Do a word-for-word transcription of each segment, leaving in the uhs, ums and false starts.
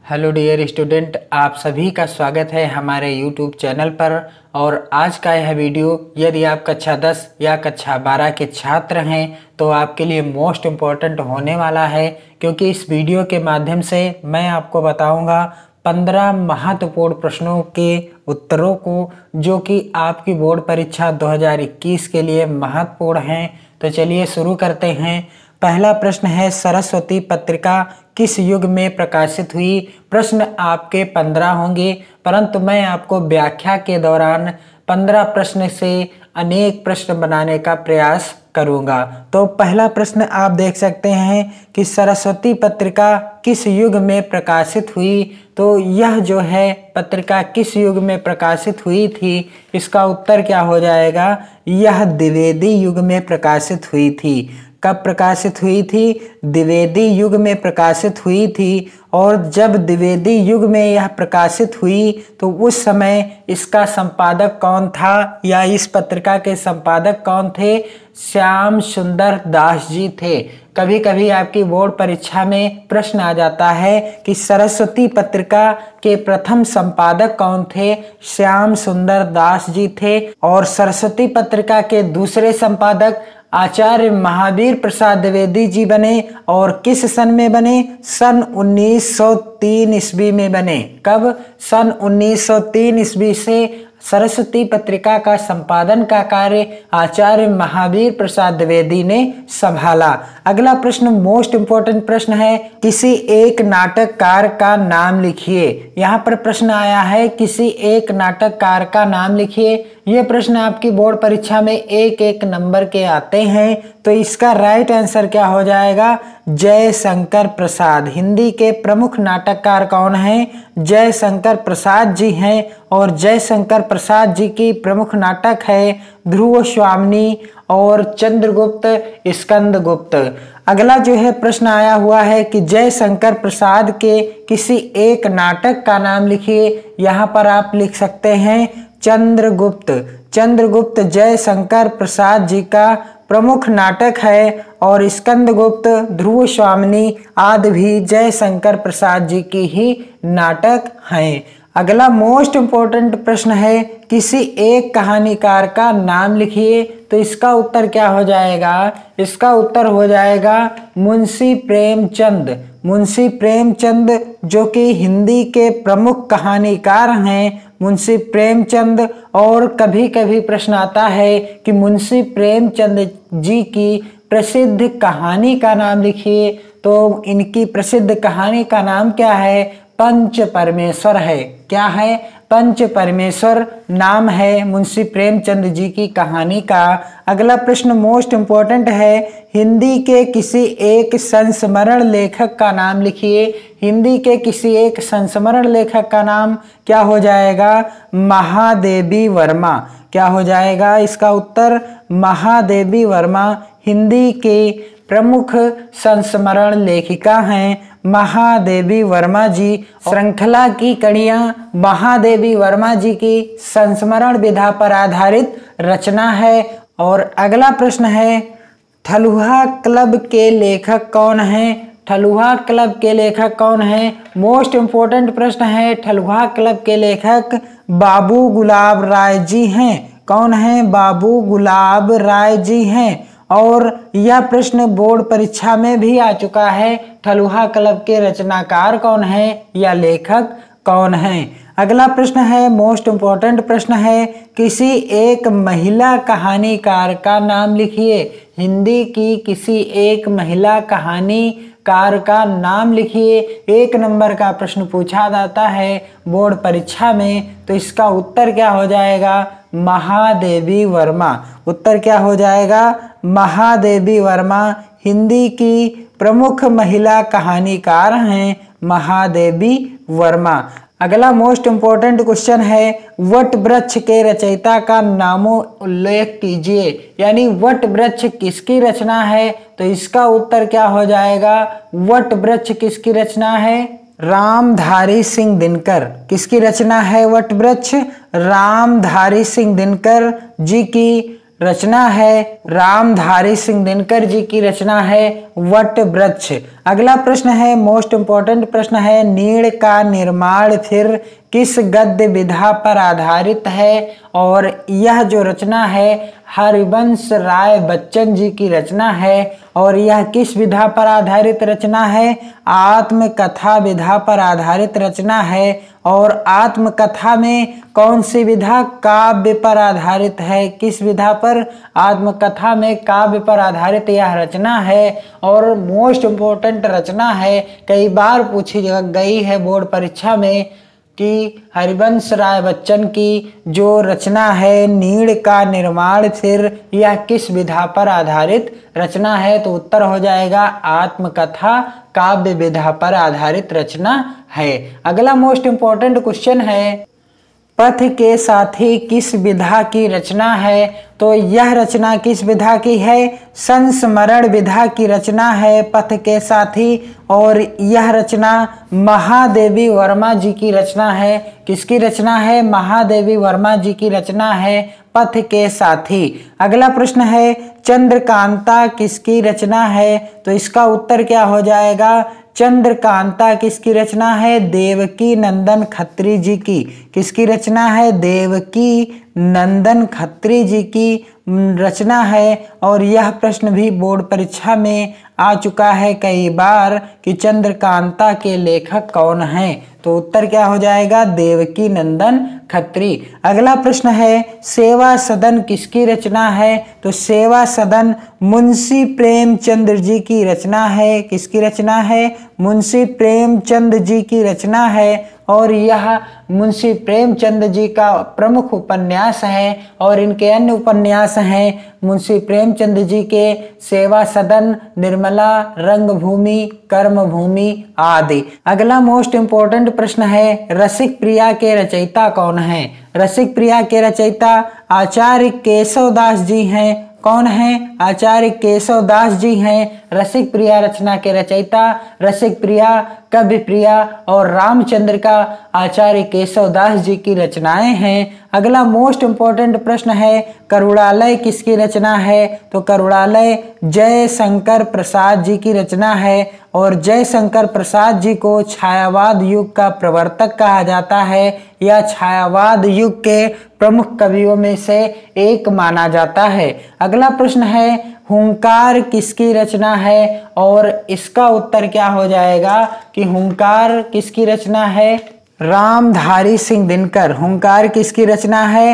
Hello dear student, आप सभी का स्वागत है हमारे यूट्यूब चैनल पर। और आज का यह वीडियो यदि आप कक्षा दस या कक्षा बारह के छात्र हैं तो आपके लिए मोस्ट इम्पॉर्टेंट होने वाला है, क्योंकि इस वीडियो के माध्यम से मैं आपको बताऊंगा पंद्रह महत्वपूर्ण प्रश्नों के उत्तरों को, जो कि आपकी बोर्ड परीक्षा दो हज़ार इक्कीस के लिए महत्वपूर्ण हैं। तो चलिए शुरू करते हैं। पहला प्रश्न है, सरस्वती पत्रिका किस युग में प्रकाशित हुई। प्रश्न आपके पंद्रह होंगे, परंतु मैं आपको व्याख्या के दौरान पंद्रह प्रश्न से अनेक प्रश्न बनाने का प्रयास करूंगा। तो पहला प्रश्न आप देख सकते हैं कि सरस्वती पत्रिका किस युग में प्रकाशित हुई। तो यह जो है पत्रिका किस युग में प्रकाशित हुई थी, इसका उत्तर क्या हो जाएगा। यह द्विवेदी युग में प्रकाशित हुई थी। कब प्रकाशित हुई थी? द्विवेदी युग में प्रकाशित हुई थी। और जब द्विवेदी युग में यह प्रकाशित हुई तो उस समय इसका संपादक कौन था, या इस पत्रिका के संपादक कौन थे? श्याम सुंदर दास जी थे। कभी कभी आपकी बोर्ड परीक्षा में प्रश्न आ जाता है कि सरस्वती पत्रिका के प्रथम संपादक कौन थे? श्याम सुंदर दास जी थे। और सरस्वती पत्रिका के दूसरे संपादक आचार्य महावीर प्रसाद द्विवेदी जी बने। और किस सन में बने? सन उन्नीस सौ तीन ईस्वी में बने। कब? सन उन्नीस सौ तीन ईस्वी से सरस्वती पत्रिका का संपादन का कार्य आचार्य महावीर प्रसाद द्विवेदी ने संभाला। अगला प्रश्न मोस्ट इंपॉर्टेंट प्रश्न है, किसी एक नाटककार का नाम लिखिए। यहाँ पर प्रश्न आया है किसी एक नाटककार का नाम लिखिए। ये प्रश्न आपकी बोर्ड परीक्षा में एक एक नंबर के आते हैं। तो इसका राइट आंसर क्या हो जाएगा? जयशंकर प्रसाद। हिंदी के प्रमुख नाटककार कौन हैं? जयशंकर प्रसाद जी हैं। और जयशंकर प्रसाद जी की प्रमुख नाटक है ध्रुव स्वामिनी और चंद्रगुप्त स्कंदगुप्त। अगला जो है प्रश्न आया हुआ है कि जयशंकर प्रसाद के किसी एक नाटक का नाम लिखिए। यहाँ पर आप लिख सकते हैं चंद्रगुप्त। चंद्रगुप्त जयशंकर प्रसाद जी का प्रमुख नाटक है। और स्कंदगुप्त, ध्रुव स्वामिनी आदि भी जयशंकर प्रसाद जी की ही नाटक हैं। अगला मोस्ट इंपॉर्टेंट प्रश्न है, किसी एक कहानीकार का नाम लिखिए। तो इसका उत्तर क्या हो जाएगा? इसका उत्तर हो जाएगा मुंशी प्रेमचंद। मुंशी प्रेमचंद जो कि हिंदी के प्रमुख कहानीकार हैं, मुंशी प्रेमचंद। और कभी कभी प्रश्न आता है कि मुंशी प्रेमचंद जी की प्रसिद्ध कहानी का नाम लिखिए। तो इनकी प्रसिद्ध कहानी का नाम क्या है? पंच परमेश्वर है। क्या है? पंच परमेश्वर नाम है मुंशी प्रेमचंद जी की कहानी का। अगला प्रश्न मोस्ट इंपॉर्टेंट है, हिंदी के किसी एक संस्मरण लेखक का नाम लिखिए। हिंदी के किसी एक संस्मरण लेखक का नाम क्या हो जाएगा? महादेवी वर्मा। क्या हो जाएगा इसका उत्तर? महादेवी वर्मा हिंदी के प्रमुख संस्मरण लेखिका हैं महादेवी वर्मा जी। श्रृंखला की कड़ियां महादेवी वर्मा जी की संस्मरण विधा पर आधारित रचना है। और अगला प्रश्न है, थलुहा क्लब के लेखक कौन हैं? थलुहा क्लब के लेखक कौन हैं? मोस्ट इंपॉर्टेंट प्रश्न है। थलुहा क्लब के लेखक बाबू गुलाब राय जी हैं। कौन हैं? बाबू गुलाब राय जी हैं। और यह प्रश्न बोर्ड परीक्षा में भी आ चुका है, थलुहा क्लब के रचनाकार कौन है या लेखक कौन है। अगला प्रश्न है मोस्ट इंपॉर्टेंट प्रश्न है, किसी एक महिला कहानीकार का नाम लिखिए। हिंदी की किसी एक महिला कहानीकार का नाम लिखिए। एक नंबर का प्रश्न पूछा जाता है बोर्ड परीक्षा में। तो इसका उत्तर क्या हो जाएगा? महादेवी वर्मा। उत्तर क्या हो जाएगा? महादेवी वर्मा हिंदी की प्रमुख महिला कहानीकार हैं महादेवी वर्मा। अगला मोस्ट इंपॉर्टेंट क्वेश्चन है, वट वृक्ष के रचयिता का नामो उल्लेख कीजिए। यानी वट वृक्ष किसकी रचना है? तो इसका उत्तर क्या हो जाएगा? वट वृक्ष किसकी रचना है? रामधारी सिंह दिनकर। किसकी रचना है वट वृक्ष? रामधारी सिंह दिनकर जी की रचना है रामधारी सिंह दिनकर जी की रचना है वट वृक्ष। अगला प्रश्न है मोस्ट इंपॉर्टेंट प्रश्न है, नीड़ का निर्माण फिर किस गद्य विधा पर आधारित है। और यह जो रचना है हरिवंश राय बच्चन जी की रचना है और यह किस विधा पर आधारित रचना है, आत्मकथा विधा पर आधारित रचना है। और आत्मकथा में कौन सी विधा, काव्य पर आधारित है। किस विधा पर, आत्मकथा में काव्य पर आधारित यह रचना है और मोस्ट इम्पोर्टेंट रचना है, कई बार पूछी गई है बोर्ड परीक्षा में कि हरिवंश राय बच्चन की जो रचना है नीड़ का निर्माण फिर यह किस विधा पर आधारित रचना है। तो उत्तर हो जाएगा आत्मकथा काव्य विधा पर आधारित रचना है। अगला मोस्ट इंपॉर्टेंट क्वेश्चन है, पथ के साथी किस विधा की रचना है। तो यह रचना किस विधा की है, संस्मरण विधा की रचना है पथ के साथी। और यह रचना महादेवी वर्मा जी की रचना है। किसकी रचना है, महादेवी वर्मा जी की रचना है पथ के साथी। अगला प्रश्न है, चंद्रकांता किसकी रचना है। तो इसका उत्तर क्या हो जाएगा, चंद्रकांता किसकी रचना है, देवकी नंदन खत्री जी की। किसकी रचना है, देवकी नंदन खत्री जी की रचना है। और यह प्रश्न भी बोर्ड परीक्षा में आ चुका है कई बार कि चंद्रकांता के लेखक कौन हैं। तो उत्तर क्या हो जाएगा, देवकी नंदन खत्री। अगला प्रश्न है, सेवा सदन किसकी रचना है। तो सेवा सदन मुंशी प्रेमचंद जी की रचना है। किसकी रचना है, मुंशी प्रेमचंद जी की रचना है। और यह मुंशी प्रेमचंद जी का प्रमुख उपन्यास है और इनके अन्य उपन्यास हैं मुंशी प्रेमचंद जी के सेवा सदन, निर्मला, रंगभूमि, कर्मभूमि आदि। अगला मोस्ट इंपॉर्टेंट प्रश्न है, रसिक प्रिया के रचयिता कौन है। रसिक प्रिया के रचयिता आचार्य केशवदास जी हैं। कौन है, आचार्य केशवदास जी हैं रसिक प्रिया रचना के रचयिता। रसिक प्रिया, कवि प्रिया और रामचंद्र का आचार्य केशवदास जी की रचनाएं हैं। अगला मोस्ट इंपॉर्टेंट प्रश्न है, करुणालय किसकी रचना है। तो करुणालय जय शंकर प्रसाद जी की रचना है और जय शंकर प्रसाद जी को छायावाद युग का प्रवर्तक कहा जाता है या छायावाद युग के प्रमुख कवियों में से एक माना जाता है। अगला प्रश्न है, हुंकार किसकी रचना है। और इसका उत्तर क्या हो जाएगा कि हुंकार किसकी रचना है, रामधारी सिंह दिनकर। हुंकार किसकी रचना है,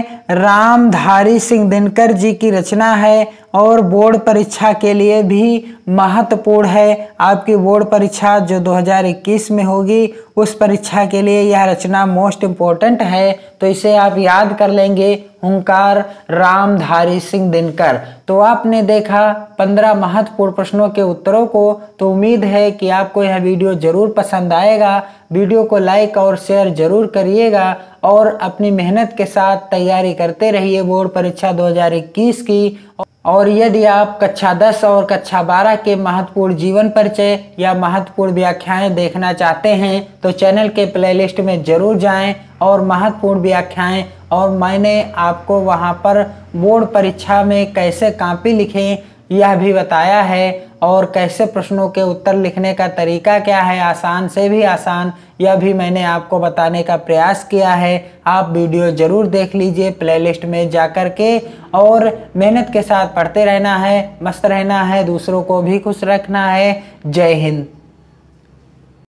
रामधारी सिंह दिनकर जी की रचना है और बोर्ड परीक्षा के लिए भी महत्वपूर्ण है। आपकी बोर्ड परीक्षा जो दो हज़ार इक्कीस में होगी उस परीक्षा के लिए यह रचना मोस्ट इम्पोर्टेंट है। तो इसे आप याद कर लेंगे, हुंकार रामधारी सिंह दिनकर। तो आपने देखा पंद्रह महत्वपूर्ण प्रश्नों के उत्तरों को। तो उम्मीद है कि आपको यह वीडियो जरूर पसंद आएगा। वीडियो को लाइक और शेयर जरूर करिएगा और अपनी मेहनत के साथ तैयारी करते रहिए बोर्ड परीक्षा दो हज़ार इक्कीस की। और यदि आप कक्षा दस और कक्षा बारह के महत्वपूर्ण जीवन परिचय या महत्वपूर्ण व्याख्याएं देखना चाहते हैं तो चैनल के प्लेलिस्ट में जरूर जाएं और महत्वपूर्ण व्याख्याएं, और मैंने आपको वहां पर बोर्ड परीक्षा में कैसे कॉपी लिखें यह भी बताया है और कैसे प्रश्नों के उत्तर लिखने का तरीका क्या है, आसान से भी आसान, यह भी मैंने आपको बताने का प्रयास किया है। आप वीडियो जरूर देख लीजिए प्लेलिस्ट में जाकर के और मेहनत के साथ पढ़ते रहना है, मस्त रहना है, दूसरों को भी खुश रखना है। जय हिंद।